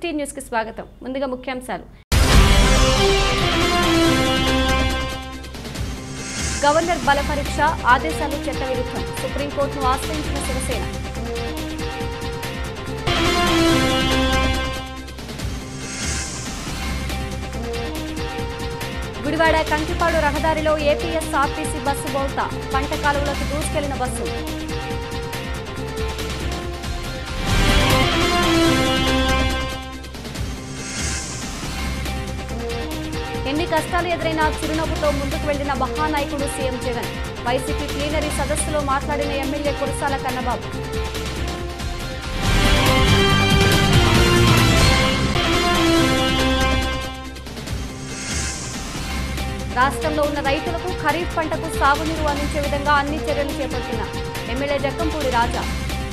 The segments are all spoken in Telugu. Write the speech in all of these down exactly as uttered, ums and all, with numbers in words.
ఫిఫ్టీ న్యూస్ కి స్వాగతం. ముందుగా ముఖ్యాంశాలు. గవర్నర్ బల పరీక్ష ఆదేశాలు చట్టవిరుద్ధం. సుప్రీంకోర్టును ఆశ్రయించిన శివసేన. గుడివాడ కంకిపాడు రహదారిలో ఏపీఎస్ ఆర్టీసీ బస్సు బోల్తా. పంట కాలువలకు దూసుకెళ్లిన బస్సు. ఎన్ని కష్టాలు ఎదురైనా చిరునవ్వుతో ముందుకు వెళ్లిన మహానాయకుడు సీఎం జగన్. వైసీపీ ప్లీనరీ సదస్సులో మాట్లాడిన ఎమ్మెల్యే కురసాల కన్నబాబు. రాష్ట్రంలో ఉన్న రైతులకు ఖరీఫ్ పంటకు సాగునీరు అందించే విధంగా అన్ని చర్యలు చేపడుతున్న ఎమ్మెల్యే జక్కంపూడి రాజా.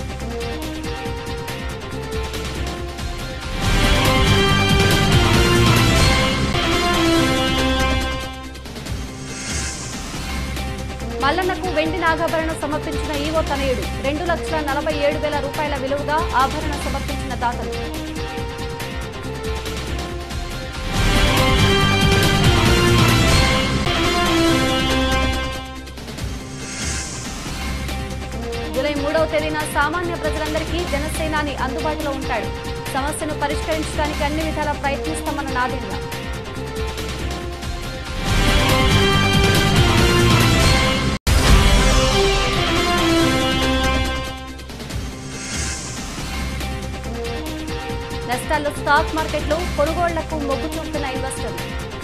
మల్లన్నకు వెండి నాగాభరణం సమర్పించిన ఈవో తనయుడు. రెండు లక్షల నలభై ఏడు వేల రూపాయల విలువగా ఆభరణ సమర్పించిన దాతలు. జూలై మూడవ తేదీన సామాన్య ప్రజలందరికీ జనసేనాని అందుబాటులో ఉంటాడు. సమస్యను పరిష్కరించడానికి అన్ని విధాలా ప్రయత్నిస్తామన్న నాదేంద్ర. నష్టాల్లో స్టాక్ మార్కెట్లో కొనుగోళ్లకు మొగ్గు చూపుతున్న ఇన్వెస్టర్లు.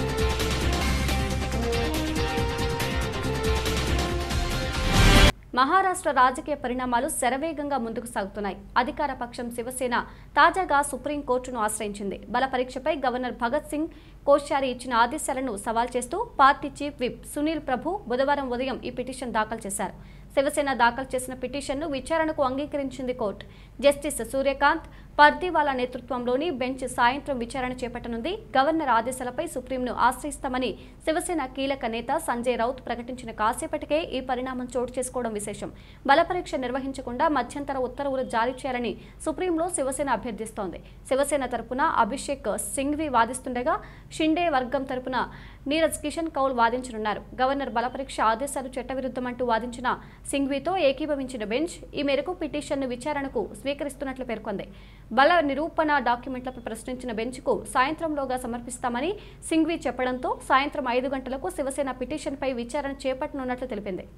మహారాష్ట్ర రాజకీయ పరిణామాలు శరవేగంగా ముందుకు సాగుతున్నాయి. అధికార పక్షం శివసేన తాజాగా సుప్రీంకోర్టును ఆశ్రయించింది. బల పరీక్షపై గవర్నర్ భగత్ సింగ్ కోశ్యారి ఇచ్చిన ఆదేశాలను సవాల్ చేస్తూ party chief whip Sunil Prabhu బుధవారం ఉదయం ఈ పిటిషన్ దాఖలు చేశారు. శివసేన దాఖలు చేసిన పిటిషన్ను విచారణకు అంగీకరించింది కోర్టు. జస్టిస్ సూర్యకాంత్ పర్దివాలా నేతృత్వంలోని బెంచ్ సాయంత్రం విచారణ చేపట్టనుంది. గవర్నర్ ఆదేశాలపై సుప్రీంను ఆశ్రయిస్తామని శివసేన కీలక నేత సంజయ్ రౌత్ ప్రకటించిన కాసేపటికే ఈ పరిణామం చోటు చేసుకోవడం విశేషం. బలపరీక్ష నిర్వహించకుండా మధ్యంతర ఉత్తర్వులు జారీ చేయాలని సుప్రీంలో శివసేన అభ్యర్థిస్తోంది. శివసేన తరపున అభిషేక్ సింఘ్వి వాదిస్తుండగా షిండే వర్గం తరపున నీరజ్ కిషన్ కౌల్ వాదించనున్నారు. గవర్నర్ బలపరీక్ష ఆదేశాలు చట్టవిరుద్ధమంటూ వాదించిన సింఘ్వితో ఏకీభవించిన బెంచ్ ఈ మేరకు పిటిషన్ను విచారణకు స్వీకరిస్తున్నట్లు పేర్కొంది. బల నిరూపణ డాక్యుమెంట్లపై ప్రశ్నించిన బెంచ్కు సాయంత్రంలోగా సమర్పిస్తామని సింఘ్వి చెప్పడంతో సాయంత్రం ఐదు గంటలకు శివసేన పిటిషన్పై విచారణ చేపట్టనున్నట్లు తెలిపింది.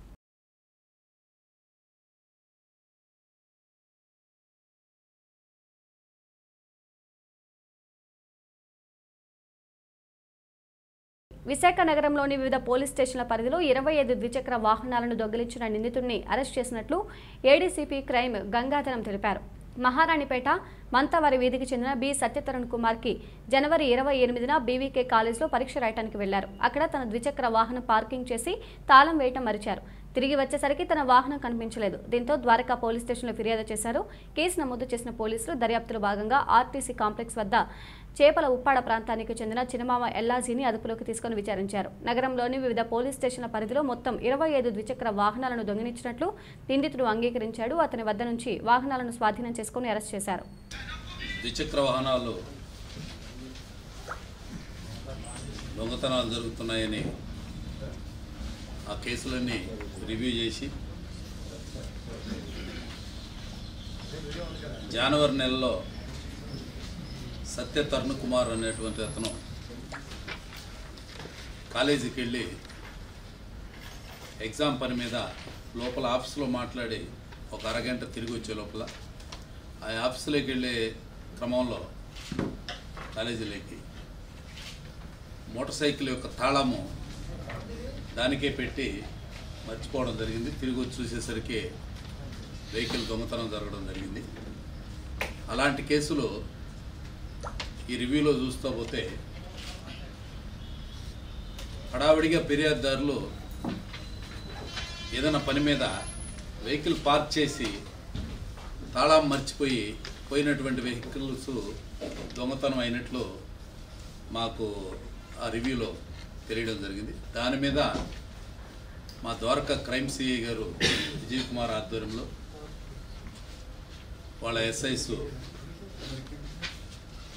విశాఖ నగరంలోని వివిధ పోలీస్ స్టేషన్ల పరిధిలో ఇరవై ఐదు ద్విచక్ర వాహనాలను దొంగిలించిన నిందితుడిని అరెస్ట్ చేసినట్లు ఏడీసీపీ క్రైమ్ గంగాధరం తెలిపారు. మహారాణిపేట మంతవారి వీధికి చెందిన బి సత్యతరణ్ కుమార్ కి జనవరి ఇరవై ఎనిమిదిన బీవీకే కాలేజ్లో పరీక్ష రాయడానికి వెళ్లారు. అక్కడ తన ద్విచక్ర వాహనం పార్కింగ్ చేసి తాళం వేయటం మరిచారు. తిరిగి వచ్చేసరికి తన వాహనం కనిపించలేదు. దీంతో ద్వారకా పోలీస్ స్టేషన్లో ఫిర్యాదు చేశారు. కేసు నమోదు చేసిన పోలీసులు దర్యాప్తులో భాగంగా ఆర్టీసీ కాంప్లెక్స్ వద్ద చేపల ఉప్పాడ ప్రాంతానికి చెందిన చినమామ ఎల్లాజీని అదుపులోకి తీసుకుని విచారించారు. నగరంలోని వివిధ పోలీస్ స్టేషన్ల పరిధిలో మొత్తం ఇరవై ఐదు ద్విచక్ర వాహనాలను దొంగిలించినట్లు నిందితుడు అంగీకరించాడు. అతని వద్ద నుంచి వాహనాలను స్వాధీనం చేసుకుని అరెస్ట్ చేశారు. ద్విచక్ర వాహనాలు దొంగతనాలు జరుగుతున్నాయని ఆ కేసులన్నీ రివ్యూ చేసి జనవరి నెలలో సత్యతరణ్ కుమార్ అనేటువంటి అతను కాలేజీకి వెళ్ళి ఎగ్జామ్ పని మీద లోపల ఆఫీస్లో మాట్లాడి ఒక అరగంట తిరిగి వచ్చే లోపల ఆ ఆఫీసులోకి వెళ్ళే క్రమంలో కాలేజీలోకి మోటార్ సైకిల్ యొక్క తాళము దానికే పెట్టి మర్చిపోవడం జరిగింది. తిరిగి వచ్చి చూసేసరికి వెహికల్ దొంగతనం జరగడం జరిగింది. అలాంటి కేసులు ఈ రివ్యూలో చూస్తూ పోతే హడావిడిగా ఫిర్యాదుదారులు ఏదైనా పని మీద వెహికల్ పార్క్ చేసి తాళం మర్చిపోయి పోయినటువంటి వెహికల్స్ దొంగతనం అయినట్లు మాకు ఆ రివ్యూలో తెలియడం జరిగింది. దాని మీద మా ద్వారకా క్రైమ్ సిఐ గారు విజయ్ కుమార్ ఆధ్వర్యంలో వాళ్ళ ఎస్ఐస్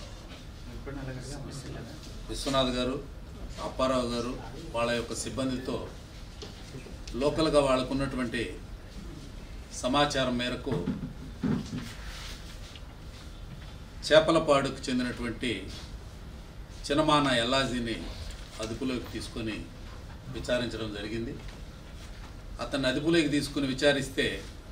విశ్వనాథ్ గారు, అప్పారావు గారు వాళ్ళ యొక్క సిబ్బందితో లోకల్గా వాళ్ళకు ఉన్నటువంటి సమాచారం మేరకు చేపలపాడుకు చెందినటువంటి చినమాన ఎల్లాజీని అదుపులోకి తీసుకొని విచారించడం జరిగింది. అతన్ని అదుపులోకి తీసుకుని విచారిస్తే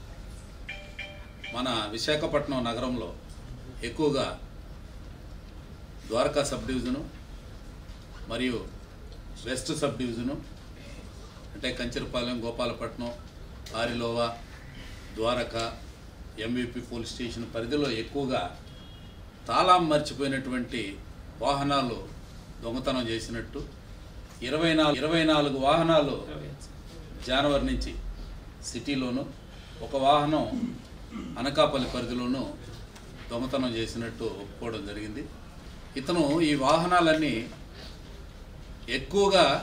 మన విశాఖపట్నం నగరంలో ఎక్కువగా ద్వారకా సబ్ డివిజను మరియు వెస్ట్ సబ్ డివిజను అంటే Kancharapalem, Gopalapatnam, Arilova, Dwaraka, MVP police station పరిధిలో ఎక్కువగా తాళం మర్చిపోయినటువంటి వాహనాలు దొంగతనం చేసినట్టు ఇరవై నాలుగు ఇరవై నాలుగు వాహనాలు జనవరి నుంచి సిటీలోను, ఒక వాహనం అనకాపల్లి పరిధిలోనూ దొంగతనం చేసినట్టు ఒప్పుకోవడం జరిగింది. ఇతను ఈ వాహనాలన్నీ ఎక్కువగా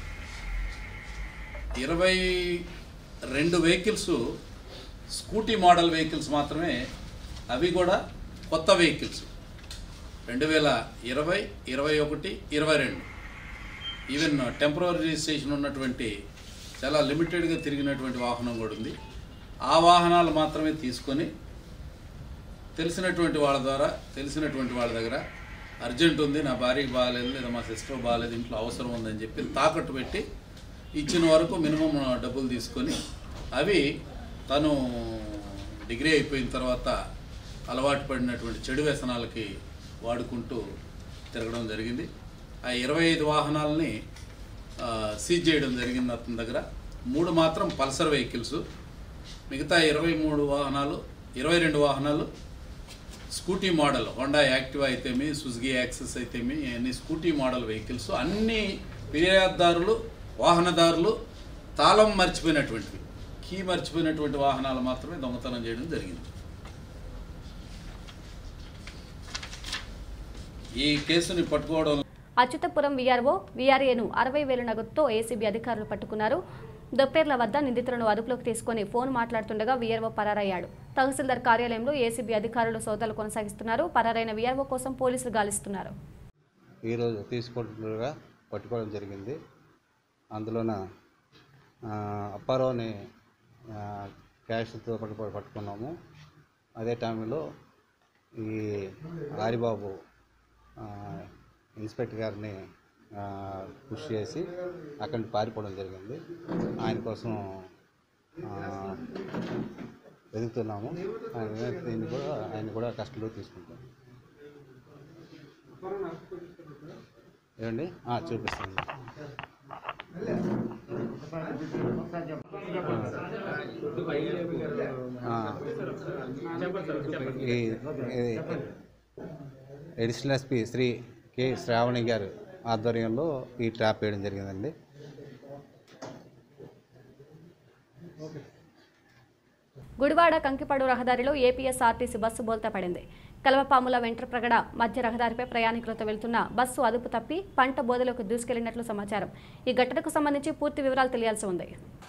ఇరవై రెండు వెహికల్స్ స్కూటీ మోడల్ వెహికల్స్ మాత్రమే, అవి కూడా కొత్త వెహికల్స్ రెండు వేల ఇరవై ఇరవై ఒకటి ఇరవై రెండు ఈవెన్ టెంపరరీ రిజిస్ట్రేషన్ ఉన్నటువంటి చాలా లిమిటెడ్గా తిరిగినటువంటి వాహనం కూడా ఉంది. ఆ వాహనాలు మాత్రమే తీసుకొని తెలిసినటువంటి వాళ్ళ ద్వారా తెలిసినటువంటి వాళ్ళ దగ్గర అర్జెంట్ ఉంది, నా భార్యకి బాగాలేదు లేదా మా సిస్టర్ బాగాలేదు, ఇంట్లో అవసరం ఉందని చెప్పి తాకట్టు పెట్టి ఇచ్చిన వరకు మినిమం డబ్బులు తీసుకొని అవి తను డిగ్రీ అయిపోయిన తర్వాత అలవాటు పడినటువంటి చెడు వ్యసనాలకి వాడుకుంటూ తిరగడం జరిగింది. ఆ ఇరవై ఐదు వాహనాలని సీజ్ చేయడం జరిగింది అతని దగ్గర. మూడు మాత్రం పల్సర్ వెహికల్స్, మిగతా ఇరవై మూడు వాహనాలు ఇరవై రెండు వాహనాలు స్కూటీ మోడల్, హోండా యాక్టివా అయితేమి, సుజుకి యాక్సెస్ అయితేమి, అన్ని స్కూటీ మోడల్ వెహికల్స్. అన్ని ఫిర్యాదుదారులు, వాహనదారులు తాళం మర్చిపోయినటువంటివి, కీ మర్చిపోయినటువంటి వాహనాలు మాత్రమే దొంగతనం చేయడం జరిగింది. ఈ కేసుని పట్టుకోవడం అచ్యుతపురం వీఆర్ఓ వీఆర్ఏను అరవై వేల నగదుతో ఏసీబీ అధికారులు పట్టుకున్నారు. దొప్పేర్ల వద్ద నిందితులను అదుపులోకి తీసుకుని ఫోన్ మాట్లాడుతుండగా వీఆర్ఓ పరారయ్యాడు. తహసీల్దార్ కార్యాలయంలో ఏసీబీ అధికారులు సోదాలు కొనసాగిస్తున్నారు. పరారైన వీఆర్ఓ కోసం పోలీసులు గాలిస్తున్నారు. ఈరోజు తీసుకుంటుండగా పట్టుకోవడం జరిగింది. అందులోన అప్పారావుని క్యాష్తో పట్టుకో పట్టుకున్నాము. అదే టైంలో ఈ ఆరిబాబు ఇన్స్పెక్టర్ గారిని పుష్ చేసి అక్కడి నుంచి పారిపోవడం జరిగింది. ఆయన కోసం వెతుకుతున్నాము. ఆయన దీన్ని కూడా ఆయన కూడా కస్టడీలో తీసుకుంటాం. ఏమండి చూపిస్తాను. Additional SP Shri K Sravani గారు ఆధ్వర్యంలో ఈ ట్రాప్ వేయడం జరిగిందండి. గుడివాడ కంకిపాడు రహదారిలో ఏపీఎస్ఆర్టీసీ బస్సు బోల్తా పడింది. కలవపాముల వెంట్రప్రగడ మధ్య రహదారిపై ప్రయాణికులతో వెళ్తున్న బస్సు అదుపు తప్పి పంట బోధలోకి దూసుకెళ్లినట్లు సమాచారం. ఈ ఘటనకు సంబంధించి పూర్తి వివరాలు తెలియాల్సి ఉంది.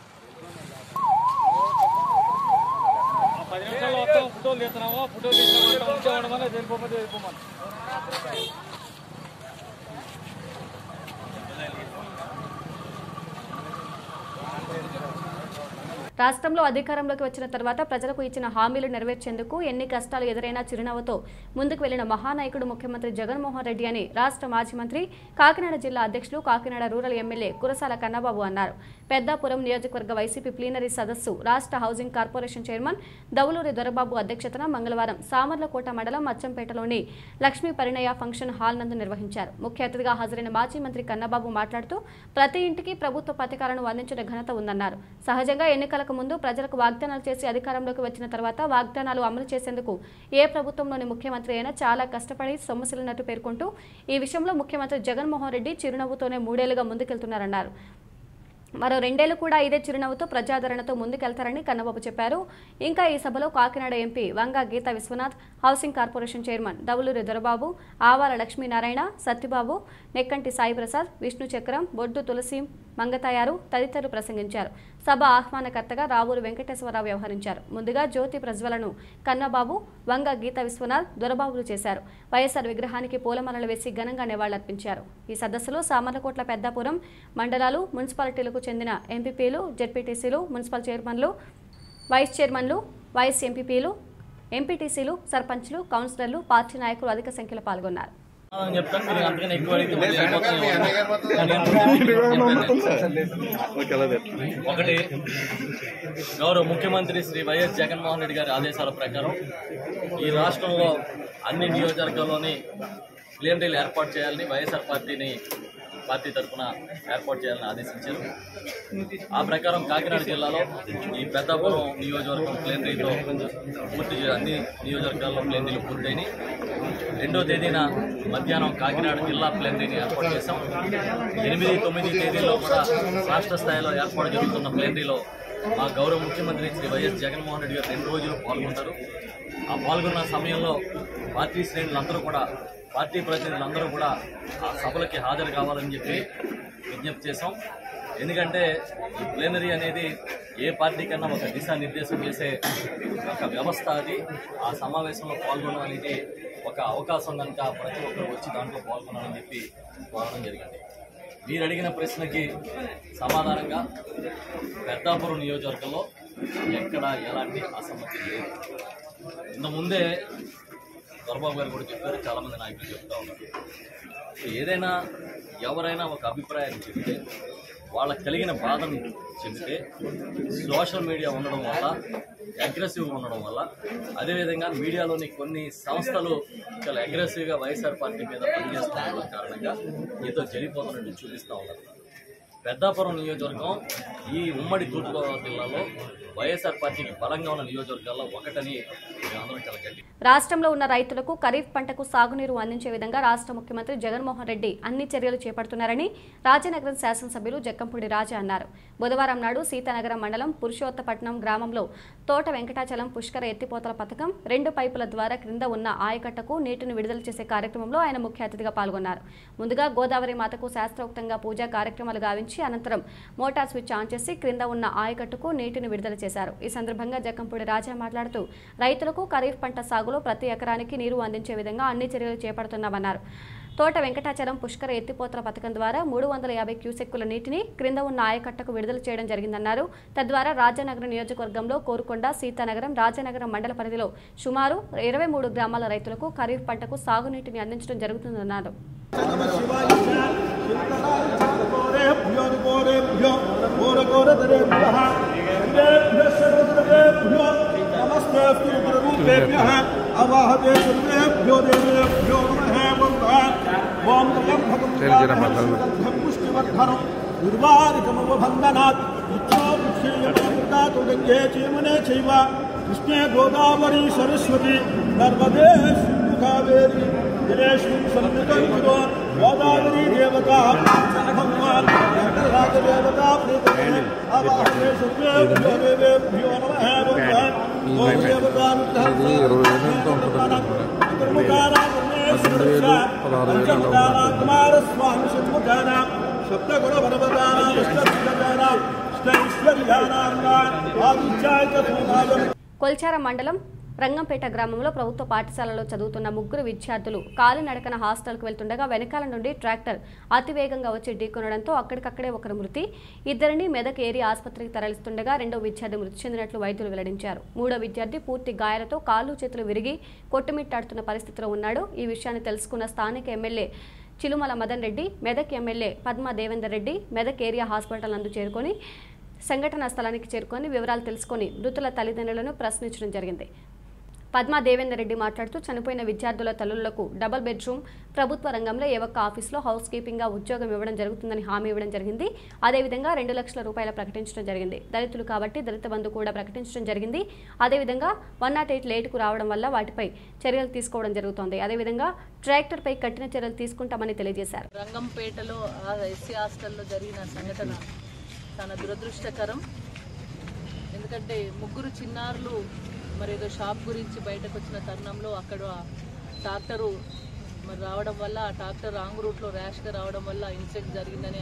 రాష్ట్రంలో అధికారంలోకి వచ్చిన తర్వాత ప్రజలకు ఇచ్చిన హామీలు నెరవేర్చేందుకు ఎన్ని కష్టాలు ఎదురైనా చిరునవ్వుతో ముందుకు వెళ్లిన మహానాయకుడు ముఖ్యమంత్రి జగన్మోహన్ రెడ్డి అని రాష్ట్ర మాజీ మంత్రి, కాకినాడ జిల్లా అధ్యక్షులు, కాకినాడ రూరల్ ఎమ్మెల్యే కురసాల కన్నబాబు అన్నారు. పెద్దాపురం నియోజకవర్గ వైసీపీ ప్లీనరీ సదస్సు రాష్ట్ర housing corporation chairman Davuluri Dorababu అధ్యక్షతన మంగళవారం సామర్లకోట మండలం అచ్చంపేటలోని లక్ష్మీ పరిణయ ఫంక్షన్ హాల్ నందు నిర్వహించారు. ముఖ్య అతిథిగా హాజరైన మాజీ మంత్రి కన్నబాబు మాట్లాడుతూ ప్రతి ఇంటికి ప్రభుత్వ పథకాలను అందించిన ఘనత ఉందన్నారు. సహజంగా ఎన్నికలకు ముందు ప్రజలకు వాగ్దానాలు చేసి అధికారంలోకి వచ్చిన తర్వాత వాగ్దానాలు అమలు చేసేందుకు ఏ ప్రభుత్వంలోని ముఖ్యమంత్రి అయినా చాలా కష్టపడి సొమ్మసిల్లినట్టు పేర్కొంటూ ఈ విషయంలో ముఖ్యమంత్రి జగన్మోహన్ రెడ్డి చిరునవ్వుతోనే మూడేళ్లుగా ముందుకెళ్తున్నారన్నారు. మరో రెండేళ్లు కూడా ఇదే చిరునవ్వుతో ప్రజాదరణతో ముందుకెళ్తారని కన్నబాబు చెప్పారు. ఇంకా ఈ సభలో Kakinada MP Vanga Geetha Viswanath, housing corporation chairman Davuluri Dorababu, Avala Lakshminarayana, Satyababu, Nekkanti Sai Prasad, Vishnu చక్రం, బొడ్డు తులసి, మంగతాయారు తదితరులు ప్రసంగించారు. సభ ఆహ్వానకర్తగా రావూరు వెంకటేశ్వరరావు వ్యవహరించారు. ముందుగా జ్యోతి ప్రజ్వలను కన్నబాబు, వంగ గీత విశ్వనాథ్ దొరబాబులు చేశారు. వైఎస్ఆర్ విగ్రహానికి పూలమాలలు వేసి ఘనంగా నివాళులర్పించారు. ఈ సదస్సులో సామర్లకోట్ల, పెద్దాపురం మండలాలు, మున్సిపాలిటీలకు చెందిన ఎంపీపీలు, జెడ్పీటీసీలు, మున్సిపల్ చైర్మన్లు, వైస్ చైర్మన్లు, వైస్ ఎంపీపీలు, ఎంపీటీసీలు, సర్పంచ్లు, కౌన్సిలర్లు, పార్టీ నాయకులు అధిక సంఖ్యలో పాల్గొన్నారు. ఒకటి, గౌరవ ముఖ్యమంత్రి శ్రీ వైఎస్ జగన్మోహన్ రెడ్డి గారి ఆదేశాల ప్రకారం ఈ రాష్ట్రంలో అన్ని నియోజకవర్గాల్లోని ప్లేనరీలు ఏర్పాటు చేయాలని వైఎస్ఆర్ పార్టీని పార్టీ తరఫున ఏర్పాటు చేయాలని ఆదేశించారు. ఆ ప్రకారం కాకినాడ జిల్లాలో ఈ పెద్దాపురం నియోజకవర్గం ప్లేనరీతో పూర్తి అన్ని నియోజకవర్గాల్లో ప్లేనరీలు పూర్తయినాయి. రెండో తేదీన మధ్యాహ్నం కాకినాడ జిల్లా ప్లేనరీని ఏర్పాటు చేశాం. ఎనిమిది తొమ్మిది తేదీల్లో కూడా రాష్ట్ర స్థాయిలో ఏర్పాటు జరుగుతున్న ప్లేనరీలో మా గౌరవ ముఖ్యమంత్రి శ్రీ వైఎస్ జగన్మోహన్ రెడ్డి గారు రెండు రోజులు పాల్గొంటారు. ఆ పాల్గొన్న సమయంలో పార్టీ శ్రేణులందరూ కూడా పార్టీ ప్రతినిధులందరూ కూడా ఆ సభలకి హాజరు కావాలని చెప్పి విజ్ఞప్తి చేశాం. ఎందుకంటే ఈ ప్లేనరీ అనేది ఏ పార్టీ కన్నా ఒక దిశానిర్దేశం చేసే ఒక వ్యవస్థ. అది ఆ సమావేశంలో పాల్గొనడం అనేది ఒక అవకాశం కనుక ప్రతి ఒక్కరు వచ్చి దాంట్లో పాల్గొనాలని చెప్పి కోరడం జరిగింది. మీరు అడిగిన ప్రశ్నకి సమాధానంగా పెద్దాపురం నియోజకవర్గంలో ఎక్కడ ఎలాంటి అసమ్మతి లేదు. ఇంతకుముందే దొరబాబు గారు కూడా చెప్పారు, చాలామంది నాయకులు చెప్తా ఉన్నారు. ఏదైనా ఎవరైనా ఒక అభిప్రాయాన్ని చెప్తే వాళ్ళకి కలిగిన బాధను చెబితే సోషల్ మీడియా ఉండడం వల్ల, అగ్రెసివ్గా ఉండడం వల్ల, అదేవిధంగా మీడియాలోని కొన్ని సంస్థలు చాలా అగ్రెసివ్గా వైఎస్ఆర్ పార్టీ మీద పనిచేస్తున్న కారణంగా ఏదో జరిగిపోతున్నట్టు చూపిస్తూ ఉన్నారు. పెద్దాపురం నియోజకవర్గం ఈ ఉమ్మడి తూర్పుగోదావరి జిల్లాలో వైఎస్ఆర్ పార్టీకి బలంగా ఉన్న నియోజకవర్గాల్లో ఒకటని మేమందరం కలగండి. రాష్ట్రంలో ఉన్న రైతులకు ఖరీఫ్ పంటకు సాగునీరు అందించే విధంగా రాష్ట్ర ముఖ్యమంత్రి జగన్మోహన్ రెడ్డి అన్ని చర్యలు చేపడుతున్నారని రాజనగరం శాసనసభ్యులు జక్కంపూడి రాజా అన్నారు. బుధవారం నాడు సీతానగరం మండలం పురుషోత్తపట్నం గ్రామంలో తోట వెంకటాచలం పుష్కర ఎత్తిపోతల పథకం రెండు పైపుల ద్వారా క్రింద ఉన్న ఆయకట్టకు నీటిని విడుదల చేసే కార్యక్రమంలో ఆయన ముఖ్య అతిథిగా పాల్గొన్నారు. ముందుగా గోదావరి మాతకు శాస్త్రోక్తంగా పూజా కార్యక్రమాలు గావించి అనంతరం మోటార్ స్విచ్ ఆన్ చేసి క్రింద ఉన్న ఆయకట్టుకు నీటిని విడుదల చేశారు. ఈ సందర్భంగా జక్కంపూడి రాజా మాట్లాడుతూ రైతులకు ఖరీఫ్ పంట సాగులో ప్రతి ఎకరానికి నీరు అందించే విధంగా అన్ని చర్యలు చేపడుతున్నామన్నారు. తోట వెంకటాచలం పుష్కర ఎత్తిపోతల పథకం ద్వారా మూడు వందల యాభై క్యూసెక్కుల నీటిని క్రింద ఉన్న ఆయకట్టకు విడుదల చేయడం జరిగిందన్నారు. తద్వారా రాజానగరం నియోజకవర్గంలో కోరుకొండ, సీతానగరం, రాజానగరం మండల పరిధిలో సుమారు ఇరవై మూడు గ్రామాల రైతులకు ఖరీఫ్ పంటకు సాగునీటిని అందించడం జరుగుతుందన్నారు. కృష్ణే గోదావరి సరస్వతి నర్మదే సింధు కావేరి జలేష్మిన్ సన్నిధం కురు గోదావరి దేవత భగవాన్ రాజదేవత ప్రీతమే అవాహనే సర్వేభ్యో దేవేభ్యో నమః భగవాన్ ఓం దేవతానుగ్రహం కుమార స్వామి షణ్ముఖాన సప్తగుణ వరవదాన విష్ణుదాన కొల్చార మండలం రంగంపేట గ్రామంలో ప్రభుత్వ పాఠశాలలో చదువుతున్న ముగ్గురు విద్యార్థులు కాలినడకన హాస్టల్కు వెళ్తుండగా వెనకాల నుండి ట్రాక్టర్ అతివేగంగా వచ్చి ఢీకొనడంతో అక్కడికక్కడే ఒకరు మృతి, ఇద్దరిని మెదక్ ఏరియా ఆసుపత్రికి తరలిస్తుండగా రెండో విద్యార్థి మృతి చెందినట్లు వైద్యులు వెల్లడించారు. మూడో విద్యార్థి పూర్తి గాయాలతో కాళ్ళు చేతులు విరిగి కొట్టుమిట్టాడుతున్న పరిస్థితిలో ఉన్నాడు. ఈ విషయాన్ని తెలుసుకున్న స్థానిక MLA Chilumula Madan Reddy, Medak MLA Padma Devender Reddy Medak area hospital నందు చేరుకొని సంఘటనా స్థలానికి చేరుకొని వివరాలు తెలుసుకొని మృతుల తల్లిదండ్రులను ప్రశ్నించడం జరిగింది. పద్మా దేవేందర్ రెడ్డి మాట్లాడుతూ చనిపోయిన విద్యార్థుల తల్లులకు డబుల్ బెడ్రూమ్ ప్రభుత్వ రంగంలో ఏ ఒక్క ఆఫీసులో హౌస్ కీపింగ్గా ఉద్యోగం ఇవ్వడం జరుగుతుందని హామీ ఇవ్వడం జరిగింది. అదేవిధంగా రెండు లక్షల రూపాయల ప్రకటించడం జరిగింది. దళితులు కాబట్టి దళిత బంధు కూడా ప్రకటించడం జరిగింది. అదేవిధంగా వన్ నాట్ ఎయిట్ లేటుకు రావడం వల్ల వాటిపై చర్యలు తీసుకోవడం జరుగుతోంది. అదేవిధంగా ట్రాక్టర్పై కఠిన చర్యలు తీసుకుంటామని తెలియజేశారు. రంగంపేటలో ఎస్సీ హాస్టల్లో జరిగిన సంఘటన చాలా దురదృష్టకరం. ఎందుకంటే ముగ్గురు చిన్నారులు మరి ఏదో షాప్ గురించి బయటకు వచ్చిన తరుణంలో అక్కడ ట్రాక్టరు మరి రావడం వల్ల ఆ ట్రాక్టర్ రాంగ్ రూట్లో ర్యాష్గా రావడం వల్ల ఇన్సిడెంట్ జరిగిందని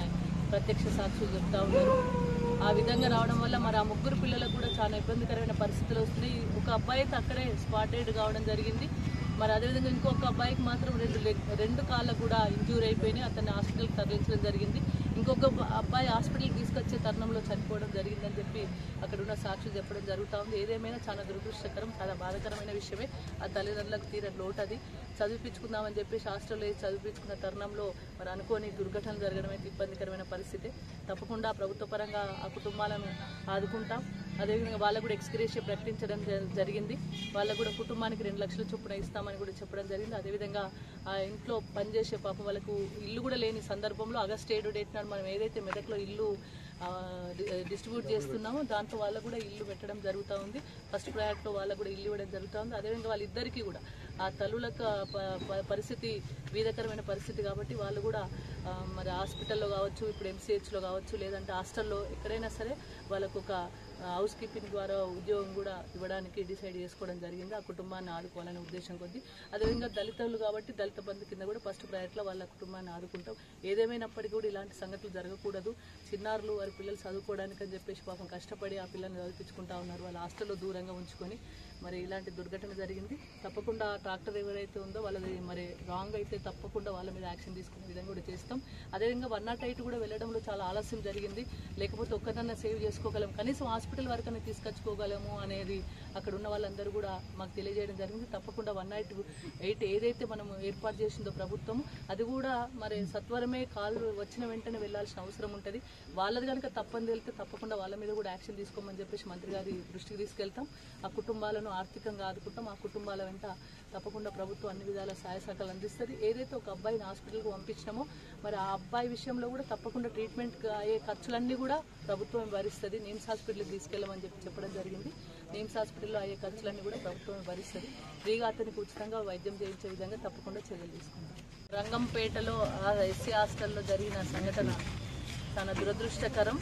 ప్రత్యక్ష సాక్షులు చెప్తా ఉన్నారు. ఆ విధంగా రావడం వల్ల మరి ఆ ముగ్గురు పిల్లలకు కూడా చాలా ఇబ్బందికరమైన పరిస్థితులు వస్తున్నాయి. ఒక అబ్బాయి అయితే అక్కడే స్పాటెడ్ కావడం జరిగింది. మరి అదేవిధంగా ఇంకొక అబ్బాయికి మాత్రం రెండు రెండు కాళ్ళకు కూడా ఇంజూర్ అయిపోయినాయి. అతన్ని హాస్పిటల్కి తరలించడం జరిగింది. ఇంకొక అబ్బాయి హాస్పిటల్కి తీసుకొచ్చే తరుణంలో చనిపోవడం జరిగిందని చెప్పి అక్కడ ఉన్న సాక్షులు చెప్పడం జరుగుతూ ఉంది. ఏదేమైనా చాలా దురదృష్టకరం, చాలా బాధాకరమైన విషయమే. ఆ తల్లిదండ్రులకు తీరని లోటు అది. చదివిపించుకుందామని చెప్పి హాస్టల్లో చదివించుకున్న తరుణంలో మరి అనుకోని దుర్ఘటనలు జరగడం అయితే ఇబ్బందికరమైన పరిస్థితి. తప్పకుండా ప్రభుత్వ పరంగా ఆ కుటుంబాలను ఆదుకుంటాం. అదేవిధంగా వాళ్ళకు కూడా ఎక్స్గ్రేషియా ప్రకటించడం జరిగింది. వాళ్ళకు కూడా కుటుంబానికి రెండు లక్షల చొప్పున ఇస్తామని కూడా చెప్పడం జరిగింది. అదేవిధంగా ఆ ఇంట్లో పనిచేసే పాపం వాళ్ళకు ఇల్లు కూడా లేని సందర్భంలో ఆగస్ట్ ఏడు డేట్ నాడు మనం ఏదైతే మెదక్లో ఇల్లు డిస్ట్రిబ్యూట్ చేస్తున్నామో దాంట్లో వాళ్ళకు కూడా ఇల్లు పెట్టడం జరుగుతూ ఉంది. ఫస్ట్ ప్రయారిటీలో వాళ్ళకు కూడా ఇల్లు ఇవ్వడం జరుగుతూ ఉంది. అదేవిధంగా వాళ్ళిద్దరికీ కూడా ఆ తల్లులకు పరిస్థితి వీధకరమైన పరిస్థితి కాబట్టి వాళ్ళు కూడా మరి హాస్పిటల్లో కావచ్చు, ఇప్పుడు ఎంసీహెచ్లో కావచ్చు, లేదంటే హాస్టల్లో ఎక్కడైనా సరే వాళ్ళకు ఒక హౌస్ కీపింగ్ ద్వారా ఉద్యోగం కూడా ఇవ్వడానికి డిసైడ్ చేసుకోవడం జరిగింది. ఆ కుటుంబాన్ని ఆదుకోవాలనే ఉద్దేశం కొద్ది. అదేవిధంగా దళితులు కాబట్టి దళిత బంధు కింద కూడా ఫస్ట్ ప్రయారిటీలో వాళ్ళ కుటుంబాన్ని ఆదుకుంటాం. ఏదేమైనప్పటికీ కూడా ఇలాంటి సంఘటనలు జరగకూడదు. చిన్నారులు వారి పిల్లలు చదువుకోవడానికి అని చెప్పేసి పాపం కష్టపడి ఆ పిల్లల్ని చదివించుకుంటా ఉన్నారు. వాళ్ళ హాస్టల్లో దూరంగా ఉంచుకొని మరి ఇలాంటి దుర్ఘటన జరిగింది. తప్పకుండా ట్రాక్టర్ ఎవరైతే ఉందో వాళ్ళది మరి రాంగ్ అయితే తప్పకుండా వాళ్ళ మీద యాక్షన్ తీసుకునే విధంగా కూడా చేస్తాం. అదేవిధంగా వన్ నాట్ ఎయిట్ కూడా వెళ్ళడంలో చాలా ఆలస్యం జరిగింది. లేకపోతే ఒక్కరినన్నా సేవ్ చేసుకోగలం, కనీసం హాస్పిటల్ వరకనే తీసుకొచ్చుకోగలము అనేది అక్కడ ఉన్న వాళ్ళందరూ కూడా మాకు తెలియజేయడం జరిగింది. తప్పకుండా వన్ నాట్ ఎయిట్ ఏదైతే మనం ఏర్పాటు చేసిందో ప్రభుత్వం అది కూడా మరి సత్వరమే కాల్ వచ్చిన వెంటనే వెళ్లాల్సిన అవసరం ఉంటుంది. వాళ్ళది కనుక తప్పని తెలితే తప్పకుండా వాళ్ళ మీద కూడా యాక్షన్ తీసుకోమని చెప్పేసి మంత్రి గారి దృష్టికి తీసుకెళ్తాం. ఆ కుటుంబాలను ఆర్థికంగా ఆదుకుంటాం. ఆ కుటుంబాల వెంట తప్పకుండా ప్రభుత్వం అన్ని విధాల సహాయ సహకారాలు అందిస్తుంది. ఏదైతే ఒక అబ్బాయిని హాస్పిటల్కి పంపించినామో మరి ఆ అబ్బాయి విషయంలో కూడా తప్పకుండా ట్రీట్మెంట్ అయ్యే ఖర్చులన్నీ కూడా ప్రభుత్వం భరిస్తుంది. నిమ్స్ హాస్పిటల్కి తీసుకెళ్ళమని చెప్పి చెప్పడం జరిగింది. నిమ్స్ హాస్పిటల్లో అయ్యే ఖర్చులన్నీ కూడా ప్రభుత్వం భరిస్తుంది. ఫ్రీగా అతనికి ఉచితంగా వైద్యం చేయించే విధంగా తప్పకుండా చర్యలు తీసుకుంటాం. రంగంపేటలో ఎస్సీ హాస్టల్లో జరిగిన సంఘటన చాలా దురదృష్టకరం.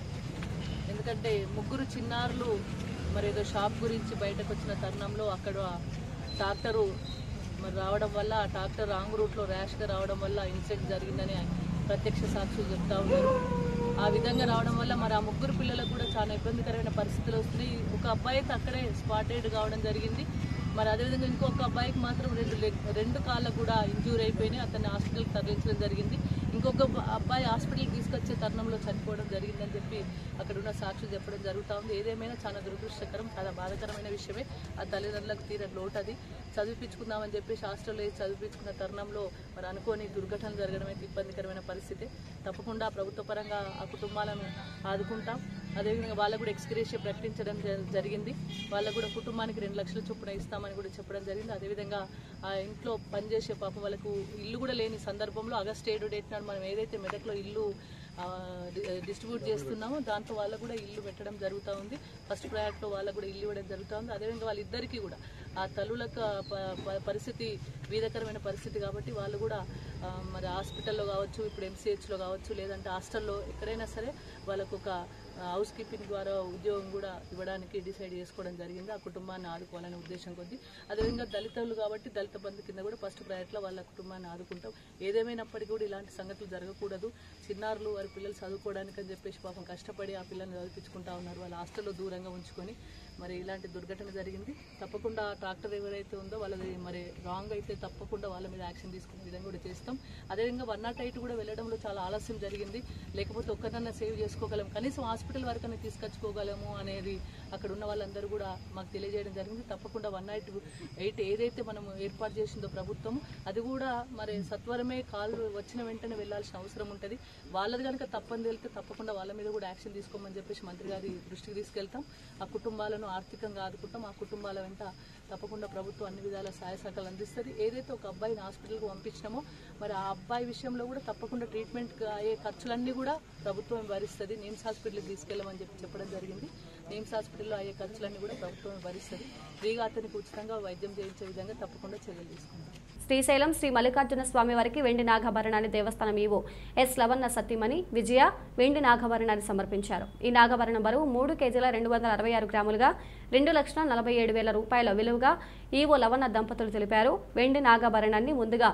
ఎందుకంటే ముగ్గురు చిన్నారులు మరి ఏదో షాప్ గురించి బయటకు వచ్చిన తరుణంలో అక్కడ ట్రాక్టరు మరి రావడం వల్ల ఆ ట్రాక్టర్ రాంగ్ రూట్లో ర్యాష్గా రావడం వల్ల ఇన్సిడెంట్ జరిగిందని ప్రత్యక్ష సాక్షులు చెప్తా ఉన్నారు. ఆ విధంగా రావడం వల్ల మరి ఆ ముగ్గురు పిల్లలకు కూడా చాలా ఇబ్బందికరమైన పరిస్థితులు వస్తున్నాయి. ఒక అబ్బాయి అయితే అక్కడే స్పాటెడ్ కావడం జరిగింది. మరి అదేవిధంగా ఇంకొక అబ్బాయికి మాత్రం రెండు రెండు కాళ్ళకు కూడా ఇంజూర్ అయిపోయినాయి. అతన్ని హాస్పిటల్కి తరలించడం జరిగింది. ఇంకొక అబ్బాయి హాస్పిటల్కి తీసుకొచ్చే తరుణంలో చనిపోవడం జరిగిందని చెప్పి అక్కడ ఉన్న సాక్షులు చెప్పడం జరుగుతూ ఉంది. ఏదేమైనా చాలా దురదృష్టకరం, చాలా బాధాకరమైన విషయమే. ఆ తల్లిదండ్రులకు తీరని లోటు అది. చదివిపించుకుందామని చెప్పేసి హాస్టల్లో చదివించుకున్న తరుణంలో మరి అనుకోని దుర్ఘటనలు జరగడం అయితే ఇబ్బందికరమైన పరిస్థితి. తప్పకుండా ప్రభుత్వ పరంగా ఆ కుటుంబాలను ఆదుకుంటాం. అదేవిధంగా వాళ్ళకు కూడా ఎక్స్గ్రేషియా ప్రకటించడం జరిగింది. వాళ్ళకు కూడా కుటుంబానికి రెండు లక్షల చొప్పున ఇస్తామని కూడా చెప్పడం జరిగింది. అదేవిధంగా ఆ ఇంట్లో పనిచేసే పాపం వాళ్ళకు ఇల్లు కూడా లేని సందర్భంలో ఆగస్ట్ ఏడు డేట్ నాడు మనం ఏదైతే మెదక్లో ఇల్లు డిస్ట్రిబ్యూట్ చేస్తున్నామో దాంట్లో వాళ్ళకు కూడా ఇల్లు పెట్టడం జరుగుతూ ఉంది. ఫస్ట్ ప్రయారిటీలో వాళ్ళకు కూడా ఇల్లు ఇవ్వడం జరుగుతూ ఉంది. అదేవిధంగా వాళ్ళిద్దరికీ కూడా ఆ తల్లులకు పరిస్థితి వీధకరమైన పరిస్థితి కాబట్టి వాళ్ళు కూడా మరి హాస్పిటల్లో కావచ్చు, ఇప్పుడు ఎంసీహెచ్లో కావచ్చు, లేదంటే హాస్టల్లో ఎక్కడైనా సరే వాళ్ళకు ఒక హౌస్ కీపింగ్ ద్వారా ఉద్యోగం కూడా ఇవ్వడానికి డిసైడ్ చేసుకోవడం జరిగింది. ఆ కుటుంబాన్ని ఆదుకోవాలనే ఉద్దేశం కొద్ది. అదేవిధంగా దళితులు కాబట్టి దళిత బంధు కింద కూడా ఫస్ట్ ప్రయారిటీలో వాళ్ళ కుటుంబాన్ని ఆదుకుంటాం. ఏదేమైనప్పటికీ కూడా ఇలాంటి సంఘటనలు జరగకూడదు. చిన్నారులు వారి పిల్లలు చదువుకోవడానికి అని చెప్పేసి పాపం కష్టపడి ఆ పిల్లల్ని చదివించుకుంటా ఉన్నారు. వాళ్ళ హాస్టల్లో దూరంగా ఉంచుకొని మరి ఇలాంటి దుర్ఘటన జరిగింది. తప్పకుండా ట్రాక్టర్ ఎవరైతే ఉందో వాళ్ళది మరి రాంగ్ అయితే తప్పకుండా వాళ్ళ మీద యాక్షన్ తీసుకునే విధంగా కూడా చేస్తాం. అదేవిధంగా వన్ నాట్ ఎయిట్ కూడా వెళ్ళడంలో చాలా ఆలస్యం జరిగింది. లేకపోతే ఒక్కరినన్నా సేవ్ చేసుకోగలం, కనీసం హాస్పిటల్ వరకనే తీసుకొచ్చుకోగలము అనేది అక్కడ ఉన్న వాళ్ళందరూ కూడా మాకు తెలియజేయడం జరిగింది. తప్పకుండా వన్ నాట్ ఎయిట్ ఏదైతే మనం ఏర్పాటు చేసిందో ప్రభుత్వం అది కూడా మరి సత్వరమే కాల్ వచ్చిన వెంటనే వెళ్లాల్సిన అవసరం ఉంటుంది. వాళ్ళది కనుక తప్పని తెలితే తప్పకుండా వాళ్ళ మీద కూడా యాక్షన్ తీసుకోమని చెప్పేసి మంత్రి గారి దృష్టికి తీసుకెళ్తాం. ఆ కుటుంబాలను ఆర్థికంగా ఆదుకుంటాం. ఆ కుటుంబాల వెంట తప్పకుండా ప్రభుత్వం అన్ని విధాల సహాయ సహకారాలు అందిస్తుంది. ఏదైతే ఒక అబ్బాయిని హాస్పిటల్కి పంపించినామో మరి ఆ అబ్బాయి విషయంలో కూడా తప్పకుండా ట్రీట్మెంట్ అయ్యే ఖర్చులన్నీ కూడా ప్రభుత్వం భరిస్తుంది. నిమ్స్ హాస్పిటల్కి తీసుకెళ్ళమని చెప్పి చెప్పడం జరిగింది. నిమ్స్ హాస్పిటల్లో అయ్యే ఖర్చులన్నీ కూడా ప్రభుత్వం భరిస్తుంది. ఫ్రీగా అతనికి ఉచితంగా వైద్యం చేయించే విధంగా తప్పకుండా చర్యలు తీసుకుంటాం. శ్రీశైలం శ్రీ మల్లికార్జున స్వామి వారికి వెండి నాగభరణాన్ని దేవస్థానం ఈవో ఎస్ లవన్న సత్యమణి విజయ వెండి నాగభరణాన్ని సమర్పించారు. ఈ నాగభరణం బరువు మూడు కేజీల రెండు వందల అరవై ఆరు గ్రాములుగా రెండు లక్షల నలభై ఏడు వేల రూపాయల విలువగా ఈవో లవన్న దంపతులు తెలిపారు. వెండి నాగభరణాన్ని ముందుగా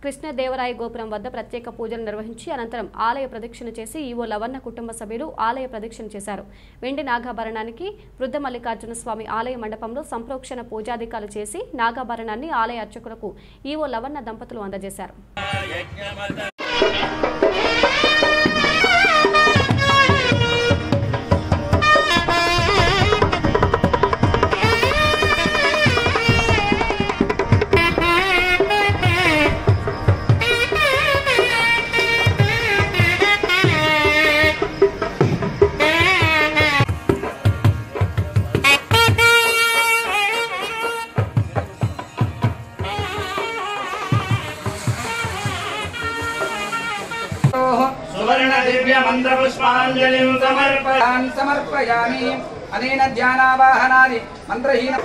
కృష్ణదేవరాయ గోపురం వద్ద ప్రత్యేక పూజలు నిర్వహించి అనంతరం ఆలయ ప్రదక్షిణ చేసి ఈవో లవన్న కుటుంబ సభ్యులు ఆలయ ప్రదక్షిణ చేశారు. వెండి నాగాభరణానికి వృద్ధ మల్లికార్జున స్వామి ఆలయ మండపంలో సంప్రోక్షణ పూజాధికారులు చేసి నాగాభరణాన్ని ఆలయ అర్చకులకు ఈవో లవన్న దంపతులు అందజేశారు. మంత్రపుష్పాంజలిం సమర్పయామి సమర్పయామి అనేన ధ్యానావాహనాది మంత్రహీన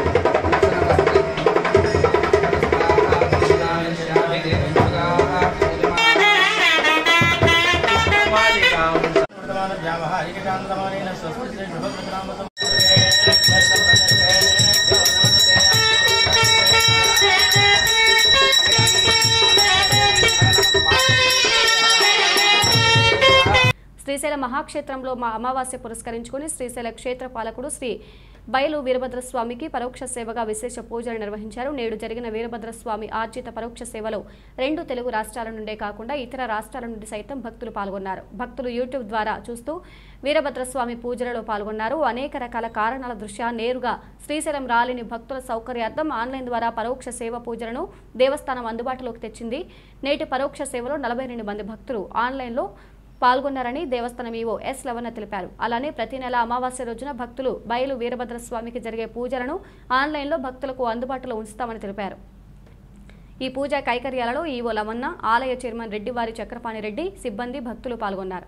శ్రీశైల మహాక్షేత్రంలో మా అమావాస్య పురస్కరించుకుని శ్రీశైల క్షేత్ర పాలకుడు శ్రీ బయలు వీరభద్రస్వామికి పరోక్ష సేవగా విశేష పూజలు నిర్వహించారు. నేడు జరిగిన వీరభద్రస్వామి ఆర్జిత పరోక్ష సేవలో రెండు తెలుగు రాష్ట్రాల నుండే కాకుండా ఇతర రాష్ట్రాల నుండి సైతం భక్తులు పాల్గొన్నారు. భక్తులు యూట్యూబ్ ద్వారా చూస్తూ వీరభద్రస్వామి పూజలలో పాల్గొన్నారు. అనేక రకాల కారణాల దృష్ట్యా నేరుగా శ్రీశైలం రాలిని భక్తుల సౌకర్యార్థం ఆన్లైన్ ద్వారా పరోక్ష సేవ పూజలను దేవస్థానం అందుబాటులోకి తెచ్చింది. నేటి పరోక్ష సేవలో నలభై రెండు మంది భక్తులు ఆన్లైన్లో పాల్గొన్నారని దేవస్థానం ఈవో ఎస్ లవన్న తెలిపారు. అలానే ప్రతి నెల అమావాస్య రోజున భక్తులు బయలు వీరభద్రస్వామికి జరిగే పూజలను ఆన్లైన్లో భక్తులకు అందుబాటులో ఉంచుతామని తెలిపారు. ఈ పూజా కైకర్యాలలో ఈవో లవన్న, ఆలయ చైర్మన్ రెడ్డివారి చక్రపాణి రెడ్డి, సిబ్బంది, భక్తులు పాల్గొన్నారు.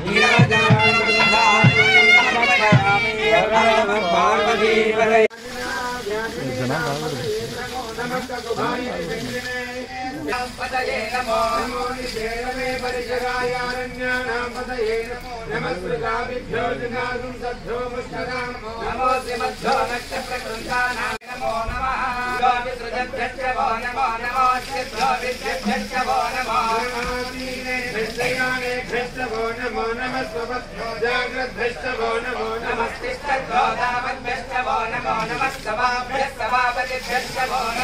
పదయే నమో నమో నిశేరమే పరిచరాయారణ్యానాం పదయే నమస్కృతాభ్యో జనాగం సద్భ్యో ముష్కరాం నమో శ్రీమద్భ్యో నక్షత్రకృతానాం నమో నమః విసృజభ్యశ్చ వో నమో నమో శ్రీభ్యో విద్యభ్యశ్చ వో నమో విద్యానేభ్యశ్చ వో నమో నమస్వభ్యో జాగ్రద్భ్యశ్చ వో నమో నమస్తిష్టభ్యో దావద్భ్యశ్చ వో నమో నమస్సవాభ్యశ్చ సవాపతిభ్యశ్చ వో నమో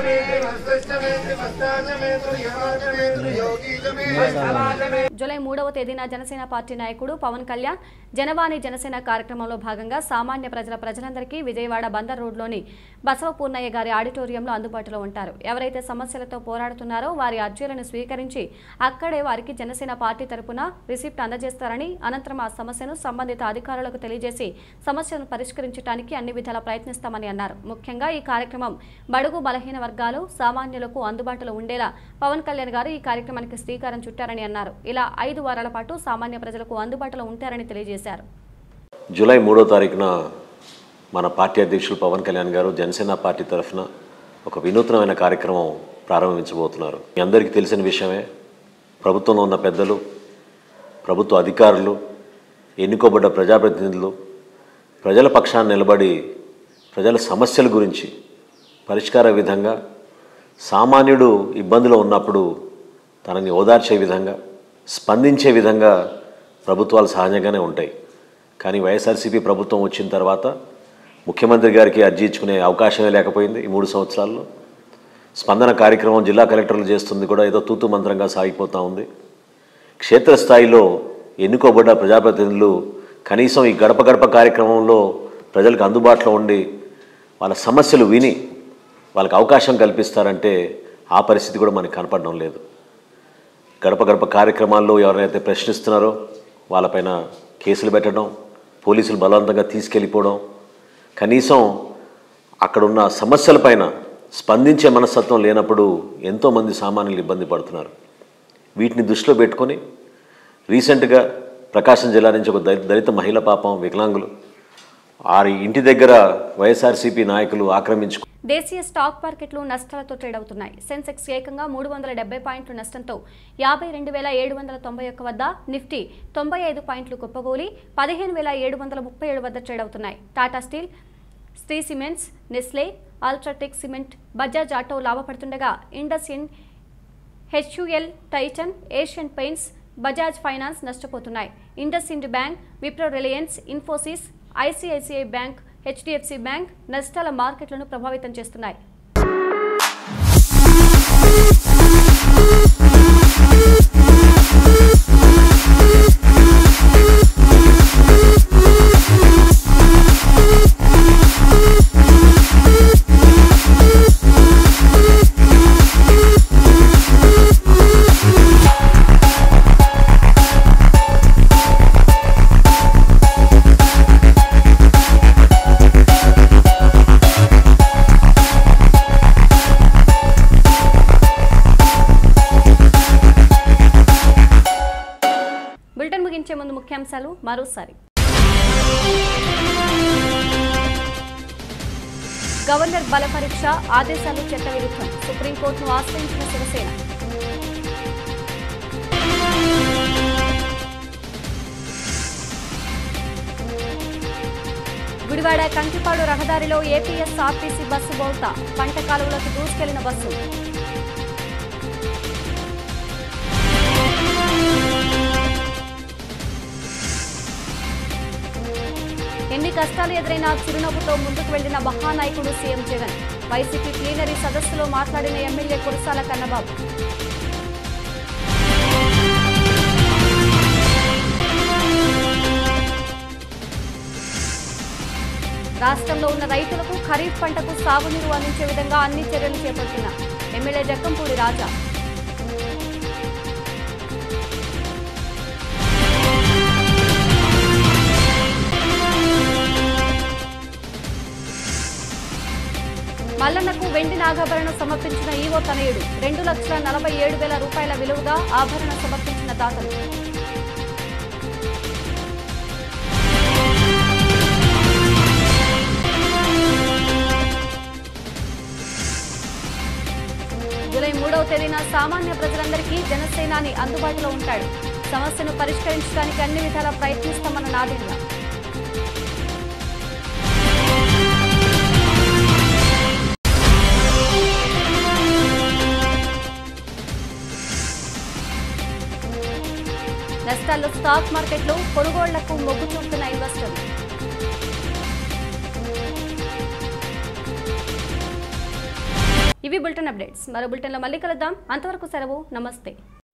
జూలై మూడవ తేదీన జనసేన పార్టీ నాయకుడు పవన్ కళ్యాణ్ జనవాణి జనసేన కార్యక్రమంలో భాగంగా సామాన్య ప్రజల ప్రజలందరికీ విజయవాడ బందర్ రోడ్లోని బసవపూర్ణయ్య గారి ఆడిటోరియంలో అందుబాటులో ఉంటారు. ఎవరైతే సమస్యలతో పోరాడుతున్నారో వారి అర్జీలను స్వీకరించి అక్కడే వారికి జనసేన పార్టీ తరపున రిసిప్ట్ అందజేస్తారని, అనంతరం ఆ సమస్యను సంబంధిత అధికారులకు తెలియజేసి సమస్యను పరిష్కరించడానికి అన్ని విధాలా ప్రయత్నిస్తామని అన్నారు. ముఖ్యంగా ఈ కార్యక్రమం బడుగు బలహీన వర్గాలు సామాన్యులకు అందుబాటులో ఉండేలా పవన్ కళ్యాణ్ గారు ఈ కార్యక్రమానికి శ్రీకారం చుట్టారని అన్నారు. ఇలా ఐదు వారాల పాటు సామాన్య ప్రజలకు అందుబాటులో ఉంటారని తెలియజేశారు. జూలై మూడో తారీఖున మన పార్టీ అధ్యక్షులు పవన్ కళ్యాణ్ గారు జనసేన పార్టీ తరఫున ఒక వినూత్నమైన కార్యక్రమం ప్రారంభించబోతున్నారు. మీ అందరికీ తెలిసిన విషయమే, ప్రభుత్వంలో ఉన్న పెద్దలు, ప్రభుత్వ అధికారులు, ఎన్నుకోబడ్డ ప్రజాప్రతినిధులు ప్రజల పక్షాన్ని నిలబడి ప్రజల సమస్యల గురించి పరిష్కార విధంగా, సామాన్యుడు ఇబ్బందిలో ఉన్నప్పుడు తనని ఓదార్చే విధంగా, స్పందించే విధంగా ప్రభుత్వాలు సహజంగానే ఉంటాయి. కానీ వైఎస్ఆర్సీపీ ప్రభుత్వం వచ్చిన తర్వాత ముఖ్యమంత్రి గారికి అర్జీ ఇచ్చుకునే అవకాశమే లేకపోయింది. ఈ మూడు సంవత్సరాల్లో స్పందన కార్యక్రమం జిల్లా కలెక్టర్లు చేస్తుంది కూడా ఏదో తూతు మంత్రంగా సాగిపోతూ ఉంది. క్షేత్రస్థాయిలో ఎన్నుకోబడ్డ ప్రజాప్రతినిధులు కనీసం ఈ గడప గడప కార్యక్రమంలో ప్రజలకు అందుబాటులో ఉండి వాళ్ళ సమస్యలు విని వాళ్ళకి అవకాశం కల్పిస్తారంటే ఆ పరిస్థితి కూడా మనకు కనపడడం లేదు. గడప గడప కార్యక్రమాల్లో ఎవరైతే ప్రశ్నిస్తున్నారో వాళ్ళపైన కేసులు పెట్టడం, పోలీసులు బలవంతంగా తీసుకెళ్ళిపోవడం, కనీసం అక్కడున్న సమస్యలపైన స్పందించే మనస్తత్వం లేనప్పుడు ఎంతోమంది సామాన్యులు ఇబ్బంది పడుతున్నారు. వీటిని దృష్టిలో పెట్టుకొని రీసెంట్గా ప్రకాశం జిల్లా నుంచి ఒక దళిత మహిళ పాపం వికలాంగులు వారి ఇంటి దగ్గర వైఎస్ఆర్సీపీ నాయకులు ఆక్రమించుకు దేశీయ స్టాక్ మార్కెట్లు నష్టాలతో ట్రేడ్ అవుతున్నాయి. సెన్సెక్స్ ఏకంగా మూడు వందల డెబ్బై పాయింట్ల నష్టంతో యాభై రెండు వేల ఏడు వందల తొంభై ఒక్క వద్ద, నిఫ్టీ తొంభై ఐదు పాయింట్లు కుప్పగూలి పదిహేను వేల ఏడు వందల ముప్పై ఏడు వద్ద ట్రేడ్ అవుతున్నాయి. Tata steel, Shree cements, Nestle, UltraTech cement, Bajaj auto లాభపడుతుండగా IndusInd HUL, Titan, Asian Paints, Bajaj finance నష్టపోతున్నాయి. IndusInd bank, Wipro, Reliance, Infosys, ICICI bank, HDFC bank నష్టాల మార్కెట్లను ప్రభావితం చేస్తున్నాయి. బులెటిన్ ముగించే ముందు ముఖ్యాంశాలు మరోసారి. గవర్నర్ బల పరీక్ష ఆదేశాలు చట్టవిరుద్ధం, సుప్రీంకోర్టును ఆశ్రయించిన శివసేన. గుడివాడ కంకిపాడు రహదారిలో ఏపీఎస్ ఆర్టీసీ బస్సు బోల్తా, పంట కాలువలోకి దూసుకెళ్లిన బస్సు. ఎన్ని కష్టాలు ఎదురైనా చిరునవ్వుతో ముందుకు వెళ్లిన మహానాయకుడు సీఎం జగన్. వైసీపీ ప్లీనరీ సదస్సులో మాట్లాడిన ఎమ్మెల్యే కురసాల కన్నబాబు. రాష్ట్రంలో ఉన్న రైతులకు ఖరీఫ్ పంటకు సాగునీరు అందించే విధంగా అన్ని చర్యలు చేపడుతున్న ఎమ్మెల్యే జక్కంపూడి రాజా. మల్లన్నకు వెండి నాగాభరణం సమర్పించిన ఈవో తనయుడు. రెండు లక్షల నలభై ఏడు వేల రూపాయల విలువగా ఆభరణం సమర్పించిన దాతలు. జూలై మూడవ తేదీన సామాన్య ప్రజలందరికీ జనసేనాని అందుబాటులో ఉంటాడు. సమస్యను పరిష్కరించడానికి అన్ని విధాలా ప్రయత్నిస్తామన్న నాదెండ్ల. నష్టాల్లో స్టాక్ మార్కెట్లు, కొనుగోళ్లకు మొగ్గు చూపుతున్న ఇన్వెస్టర్లు. ఇవి బులెటిన్ అప్డేట్స్. మరో బులెటిన్లో మళ్ళీ కలుద్దాం. అంతవరకు సెలవు. నమస్తే.